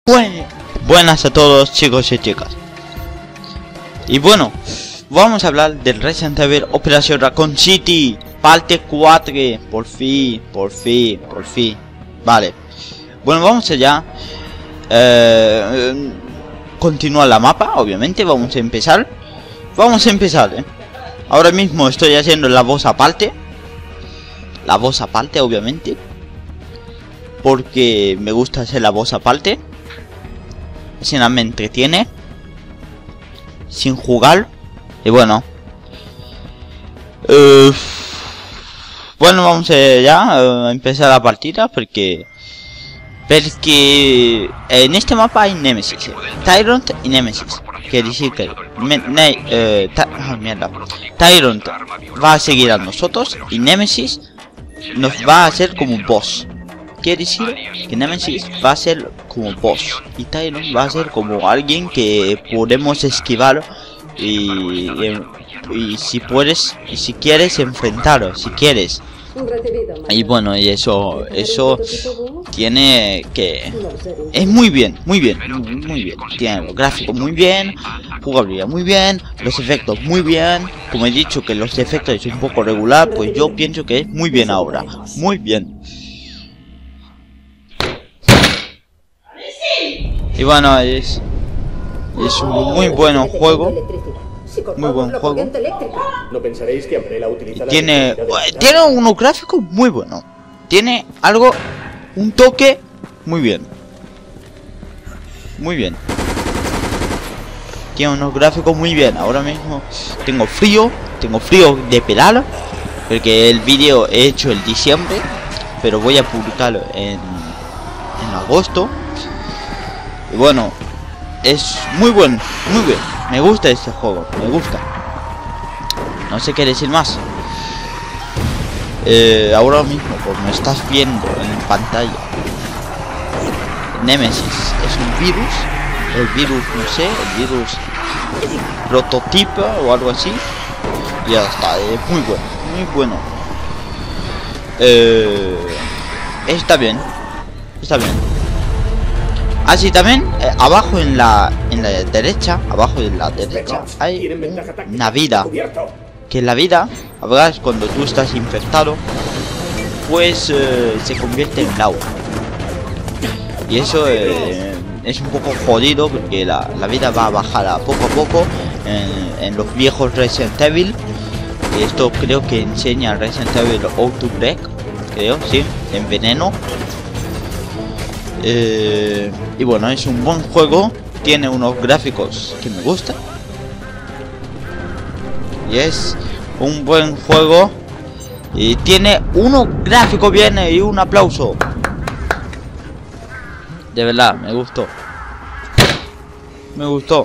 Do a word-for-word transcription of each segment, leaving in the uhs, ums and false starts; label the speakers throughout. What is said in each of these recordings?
Speaker 1: Buen, buenas a todos, chicos y chicas. Y bueno, vamos a hablar del Resident Evil Operación Raccoon City parte cuatro. Por fin, por fin, por fin. Vale. Bueno, vamos allá. eh, Continúa la mapa, obviamente. Vamos a empezar. Vamos a empezar, ¿eh? Ahora mismo estoy haciendo la voz aparte. La voz aparte, obviamente, porque me gusta hacer la voz aparte. Así nada me entretiene sin jugar. Y bueno, uh, bueno, vamos a ya a empezar la partida. Porque Porque en este mapa hay Nemesis, Tyrant y Nemesis. Quiere decir que me, ne, eh, oh, mierda. Tyrant va a seguir a nosotros y Nemesis nos va a hacer como un boss. Quiere decir que Nemesis va a ser como boss y Tyrant va a ser como alguien que podemos esquivar y, y, y si puedes y si quieres enfrentar, si quieres. Y bueno, y eso eso tiene que es muy bien, muy bien, muy bien. Tiene los gráficos muy bien, jugabilidad muy bien, los efectos muy bien. Como he dicho que los efectos es un poco regular, pues yo pienso que es muy bien ahora, muy bien. Y bueno, es es un muy buen juego. Muy buen juego.
Speaker 2: No pensaréis que Umbrella utiliza la
Speaker 1: tiene tiene unos gráficos muy buenos. Tiene algo, un toque muy bien. Muy bien. Tiene unos gráficos muy bien. Ahora mismo tengo frío, tengo frío de pelar, porque el vídeo he hecho el diciembre, pero voy a publicarlo en en agosto. Y bueno, es muy bueno, muy bien. Me gusta este juego, me gusta. No sé qué decir más. Eh, ahora mismo, como me estás viendo en pantalla, Nemesis es un virus. El virus, no sé, el virus prototipo o algo así. Y ya está, es muy bueno, muy bueno. Eh, está bien, está bien. Así también, eh, abajo en la en la derecha, abajo en la derecha hay una vida. Que en la vida, a veces cuando tú estás infectado, pues eh, se convierte en agua. Y eso eh, es un poco jodido, porque la, la vida va a bajar a poco a poco en, en los viejos Resident Evil. Y esto creo que enseña Resident Evil Outbreak, creo, sí, en veneno. Eh, y bueno, es un buen juego. Tiene unos gráficos que me gustan. Y es un buen juego. Y tiene unos gráficos bien. Y un aplauso. De verdad, me gustó. Me gustó.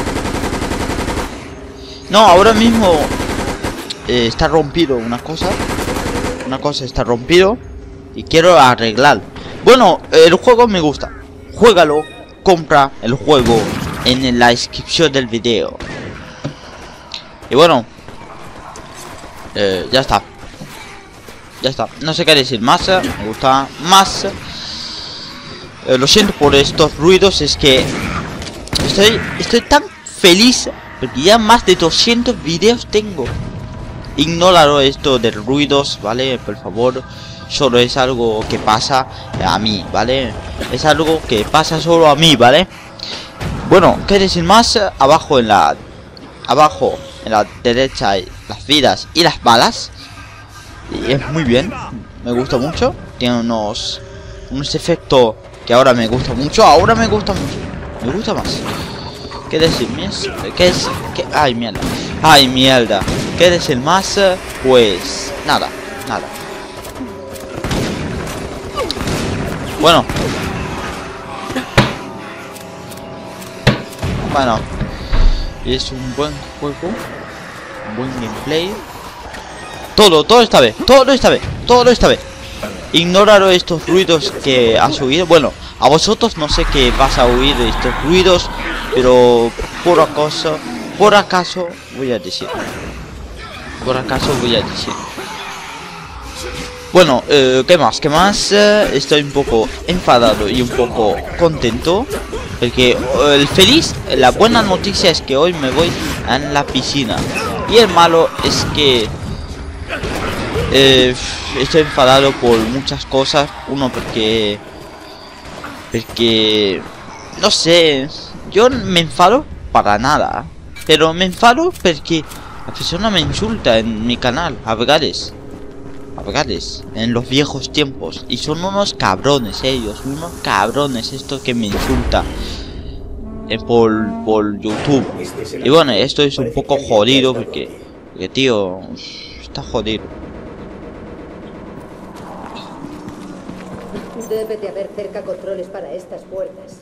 Speaker 1: No, ahora mismo eh, está rompido una cosa. Una cosa está rompido. Y quiero arreglar. Bueno, el juego me gusta. Juégalo, compra el juego en la descripción del video. Y bueno, eh, ya está. Ya está. No sé qué decir más. Me gusta más. Eh, lo siento por estos ruidos. Es que estoy, estoy tan feliz porque ya más de doscientos videos tengo. Ignóralo esto de ruidos, ¿vale? Por favor. Solo es algo que pasa a mí, ¿vale? Es algo que pasa solo a mí, ¿vale? Bueno, ¿qué decir más? Abajo en la... Abajo en la derecha hay las vidas y las balas. Y es muy bien. Me gusta mucho. Tiene unos... Unos efectos que ahora me gusta mucho. Ahora me gusta mucho. Me gusta más. ¿Qué decir más? ¿Qué es? ¿Qué? Ay, mierda. Ay, mierda. ¿Qué decir más? Pues... Nada. Nada. Bueno. Bueno. Es un buen juego. Un buen gameplay. Todo, todo esta vez. Todo esta vez. Todo esta vez. Ignoraro estos ruidos que has oído. Bueno, a vosotros no sé qué vas a oír estos ruidos. Pero por acaso. Por acaso voy a decir. Por acaso voy a decir. Bueno, eh, ¿qué más? ¿Qué más? Eh, estoy un poco enfadado y un poco contento. Porque eh, el feliz, la buena noticia es que hoy me voy a la piscina. Y el malo es que eh, estoy enfadado por muchas cosas. Uno porque... Porque... No sé. Yo me enfado para nada. Pero me enfado porque la persona me insulta en mi canal. A veces. A veces. En los viejos tiempos. Y son unos cabrones ellos. Unos cabrones estos que me insultan. Eh, por, por YouTube. Y bueno, esto es un poco jodido porque... Porque tío... Está jodido.
Speaker 3: Debe de haber cerca controles para estas puertas.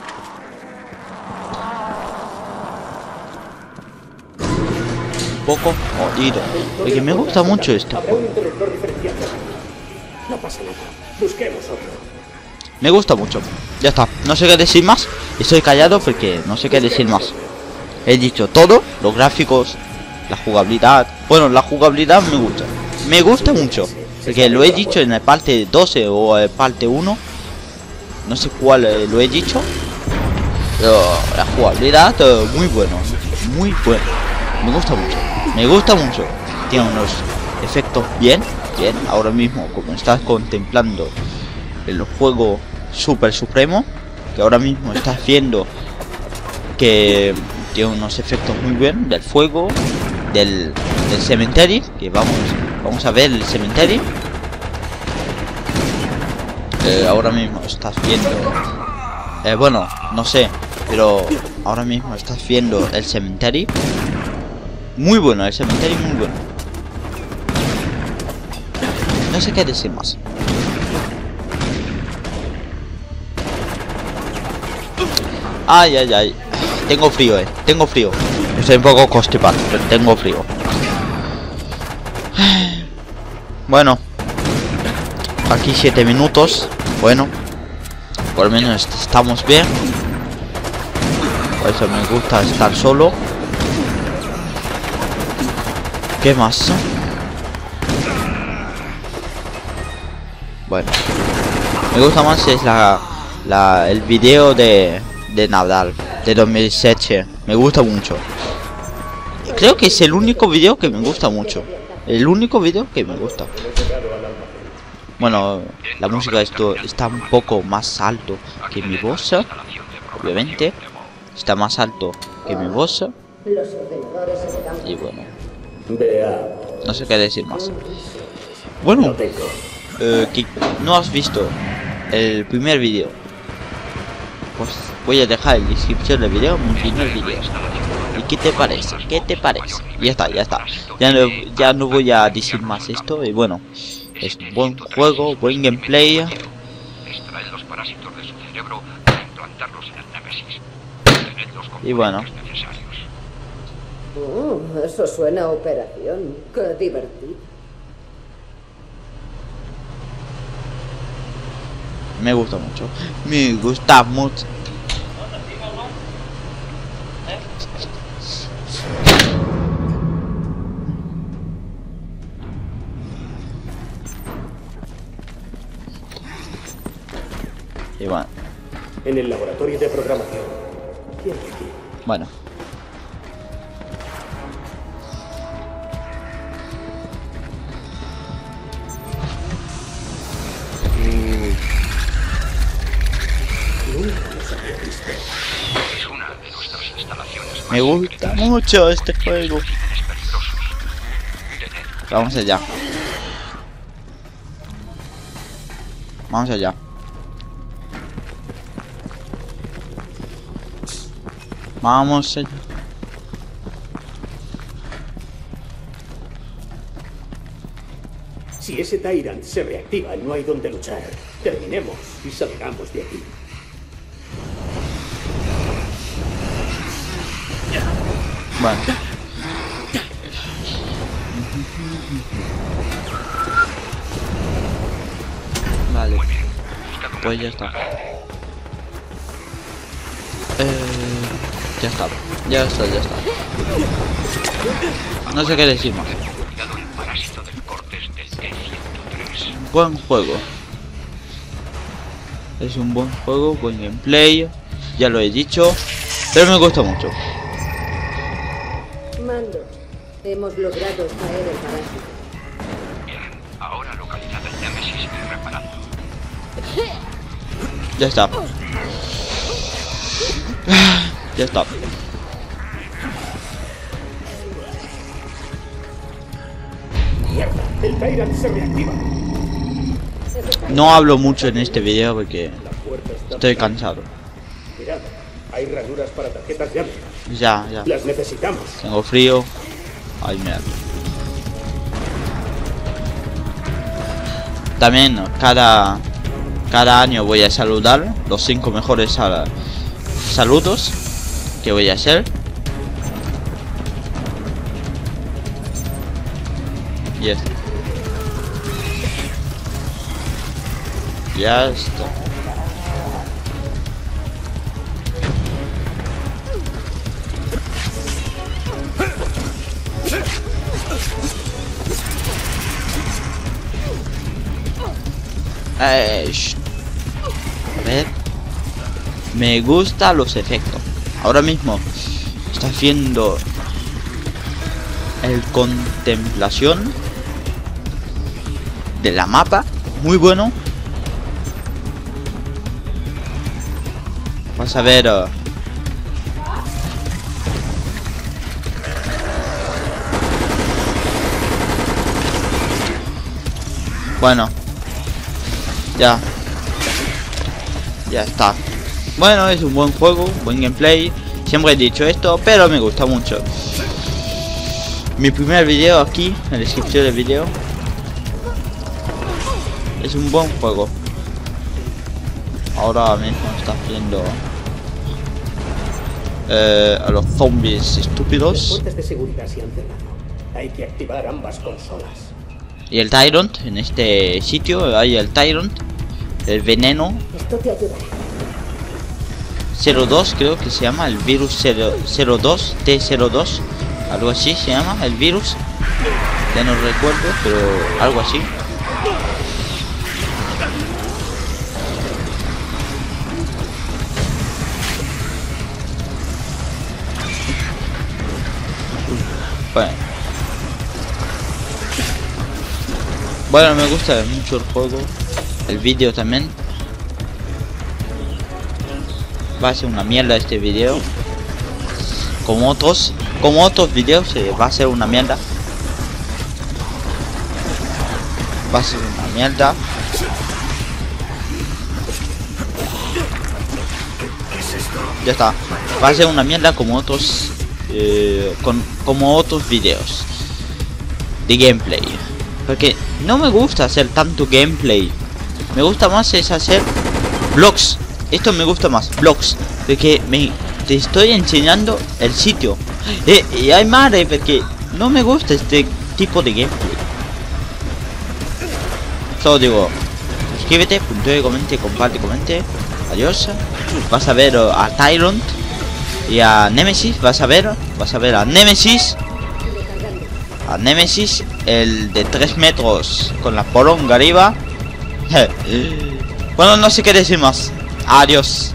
Speaker 1: Un poco jodido. Porque me gusta mucho esto.
Speaker 2: Habrá un interruptor diferenciado. No pasa nada. Busquemos otro.
Speaker 1: Me gusta mucho. Ya está. No sé qué decir más. Estoy callado porque no sé qué decir más. He dicho todo. Los gráficos. La jugabilidad. Bueno, la jugabilidad me gusta. Me gusta mucho. Porque lo he dicho en el parte doce o el parte uno. No sé cuál eh, lo he dicho. Pero la jugabilidad eh, muy bueno. Muy bueno. Me gusta mucho. Me gusta mucho. Tiene unos efectos bien. Bien. Ahora mismo como estás contemplando el juego Super Supremo. Que ahora mismo estás viendo que tiene unos efectos muy bien. Del fuego. Del, del cementerio. Que vamos, vamos a ver el cementerio. Eh, ahora mismo estás viendo eh, bueno, no sé, pero ahora mismo estás viendo el cementerio. Muy bueno, el cementerio muy bueno. No sé qué decir más. Ay, ay, ay. Tengo frío, eh. Tengo frío. Estoy un poco constipado, pero tengo frío. Bueno. Aquí siete minutos. Bueno. Por lo menos estamos bien. Por eso me gusta estar solo. ¿Qué más? Bueno. Me gusta más es la, la el video de, de Nadal. De dos mil diecisiete. Me gusta mucho. Creo que es el único video que me gusta mucho. El único video que me gusta. Bueno, la música esto está un poco más alto que mi voz. Obviamente. Está más alto que mi voz. Y bueno. No sé qué decir más. Bueno. Eh, que no has visto el primer video. Pues voy a dejar en la descripción del video mi primer video. ¿Y qué te parece? ¿Qué te parece? Ya está, ya está. Ya no, ya no voy a decir más esto. Y bueno, es un buen juego, buen gameplay. Y bueno.
Speaker 3: Oh, eso suena a operación. Qué divertido.
Speaker 1: Me gusta mucho. Me gusta mucho. Y bueno.
Speaker 2: En el laboratorio de programación. ¿Quién es aquí?
Speaker 1: Bueno. Me gusta mucho este juego. Vamos allá. Vamos allá. Vamos allá.
Speaker 2: Si ese Tyrant se reactiva, no hay donde luchar. Terminemos y salgamos de aquí.
Speaker 1: Bueno. Vale. Pues ya está. Eh, ya está. Ya está, ya está. No sé qué decir más. buen juego. Es un buen juego, buen gameplay. Ya lo he dicho. Pero me gusta mucho.
Speaker 3: Mando. Hemos logrado extraer el parásito.
Speaker 4: Bien, ahora localizado el Némesis y reparado.
Speaker 1: Ya está. Ya está.
Speaker 2: ¡Mierda! El Tyrant se reactiva.
Speaker 1: No hablo mucho en este video porque
Speaker 2: La puerta está...
Speaker 1: estoy cansado.
Speaker 2: Mirad, hay ranuras para tarjetas llave.
Speaker 1: Ya, ya.
Speaker 2: Las necesitamos.
Speaker 1: Tengo frío. Ay, mierda. También cada cada año voy a saludar los cinco mejores sal saludos que voy a hacer. Y esto. Ya está. Eh, a ver. Me gustan los efectos. Ahora mismo está haciendo el contemplación de la mapa. Muy bueno. Vas a ver. Uh, bueno. Ya. Ya está. Bueno, es un buen juego, buen gameplay. Siempre he dicho esto, pero me gusta mucho. Mi primer video aquí, en la descripción del video. Es un buen juego. Ahora mismo está haciendo eh, a los zombies
Speaker 2: Las
Speaker 1: estúpidos.
Speaker 2: puertas de seguridad se han cerrado. Hay que activar ambas consolas.
Speaker 1: Y el Tyrant, en este sitio hay el Tyrant. El veneno
Speaker 3: Esto te ayudará.
Speaker 1: cero dos, creo que se llama. El virus cero dos, T cero dos. Algo así se llama, el virus. Ya no recuerdo, pero algo así. Bueno. Bueno, me gusta mucho el juego. El vídeo también. Va a ser una mierda este vídeo. Como otros. Como otros vídeos eh, va a ser una mierda. Va a ser una mierda. Ya está. Va a ser una mierda como otros. Eh, con, como otros vídeos de gameplay. Porque no me gusta hacer tanto gameplay. Me gusta más es hacer vlogs. Esto me gusta más, vlogs. Porque me te estoy enseñando el sitio. Eh, y hay madre, porque no me gusta este tipo de gameplay. Solo digo, suscríbete, puntúe, comente, comparte, comente. Adiós. Vas a ver uh, a Tyrant y a Nemesis. Vas a ver, vas a ver a Nemesis. A Nemesis, el de tres metros con la poronga arriba. Bueno, no sé qué decir más. Adiós.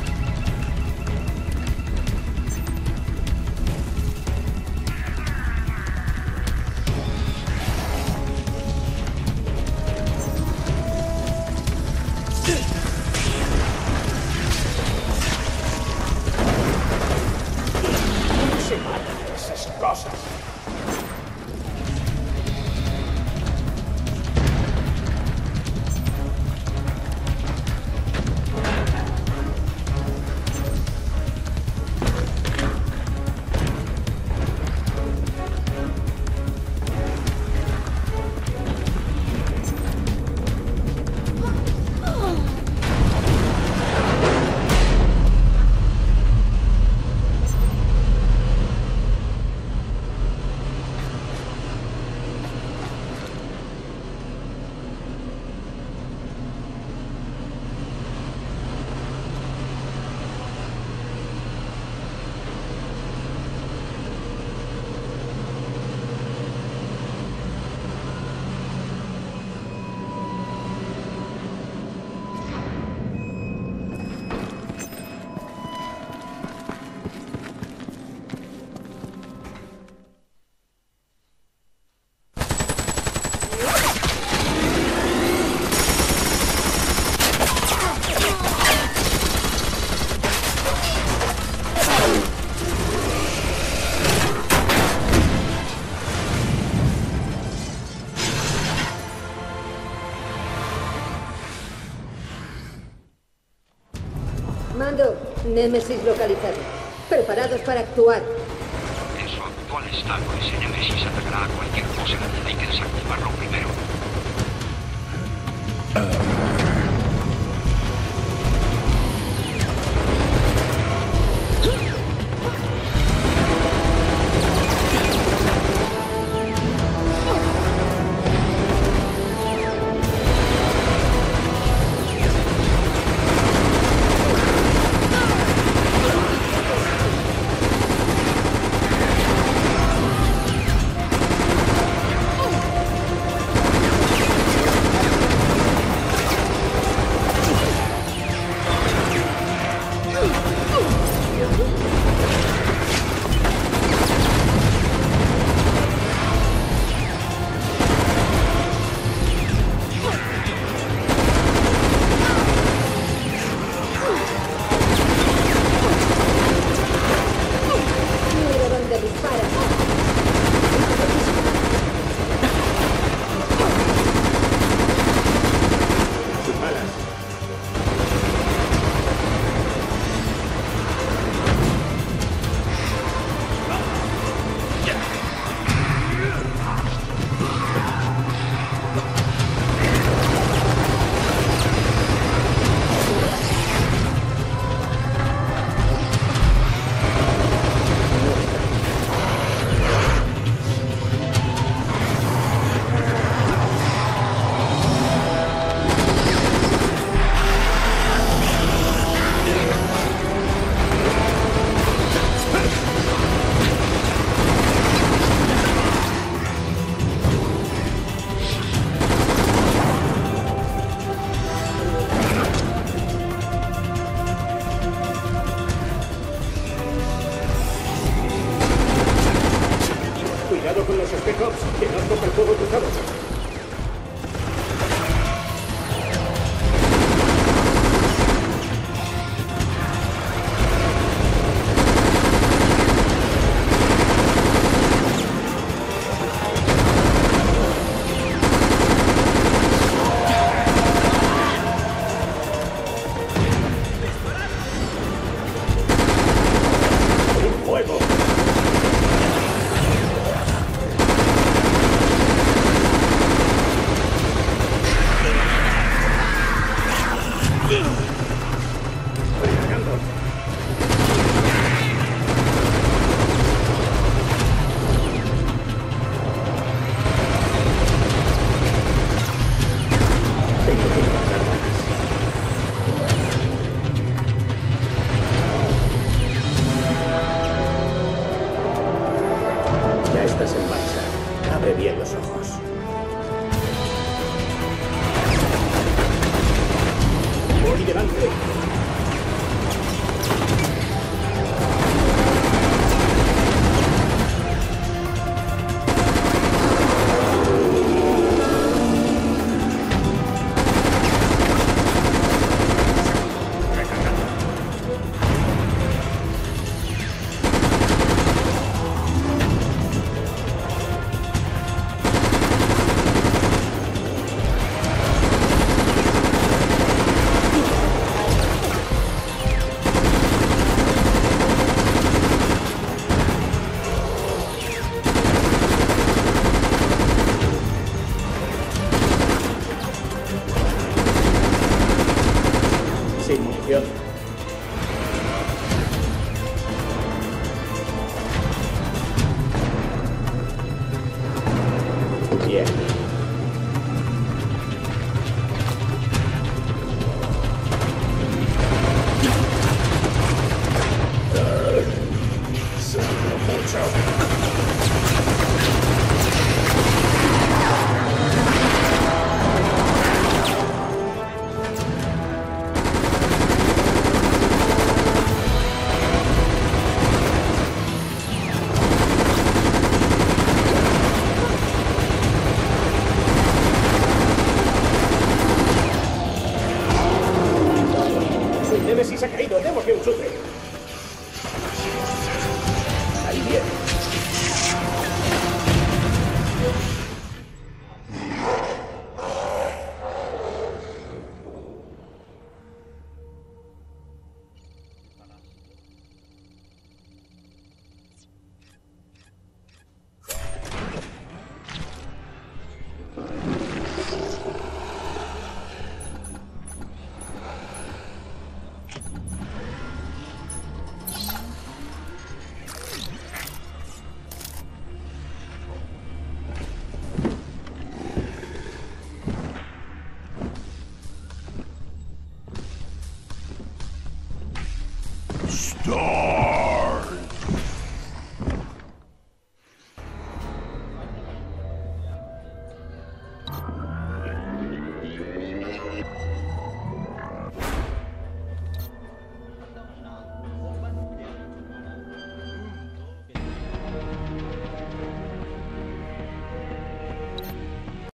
Speaker 2: Se matan esas cosas.
Speaker 3: Némesis localizado. Preparados para actuar.
Speaker 4: En su actual estado, ese Némesis atacará a cualquier cosa. Hay que desactivarlo primero.
Speaker 2: Cuidado con los espejos, que no toca el fuego cruzado. ¡Fuego! Ya estás en marcha. Abre bien los ojos. Voy delante. Sin munición. Bien. Seguro mucho. El Némesis ha caído, démosle un chute. Ahí viene.